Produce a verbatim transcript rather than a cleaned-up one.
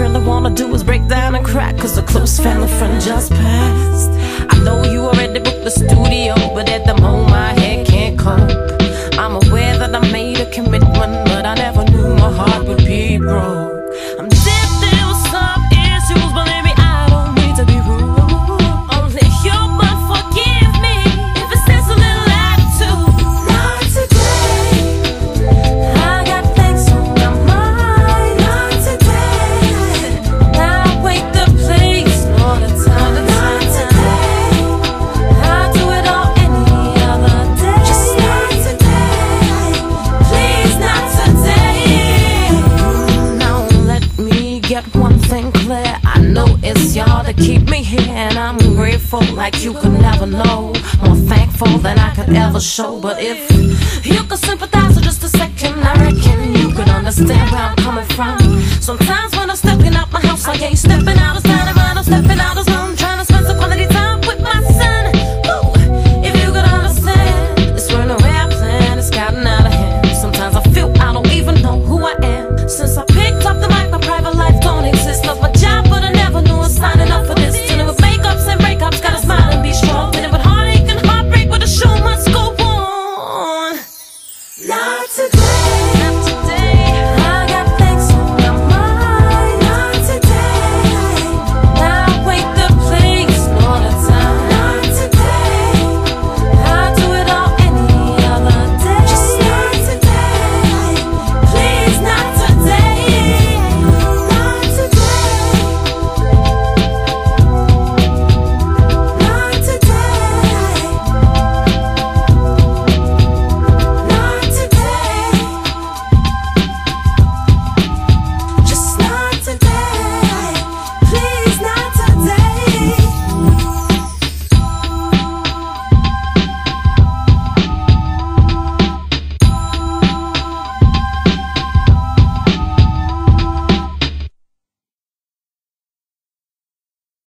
really wanna do is break down and crack, cause a close family friend just passed. I know you already booked the studio, but at the moment my head can't cope. I'm aware that I made a commitment, but I never knew my heart would be broke. I'm dealing with some issues, believe me, I don't mean to be rude. Only you but forgive me if it says a little attitude. Not today, I got things on my mind. Not today, I wake the place all the time. Not today, I do it all any other day. Just not today, please not today. Now let me get one thing clear, I know it's y'all that keep me here, and I'm grateful like you could never know. More thankful than I could ever show. But if you could sympathize for just a second, I reckon you could understand where I'm coming from. Sometimes when